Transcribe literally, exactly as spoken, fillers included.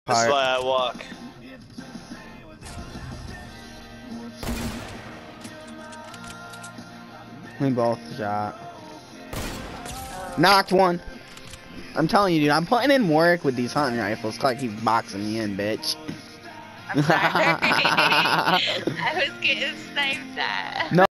That's why I walk. We both shot. Knocked one. I'm telling you, dude, I'm putting in work with these hunting rifles. Clark keeps boxing me in, bitch. I'm sorry. I was getting sniped at. No.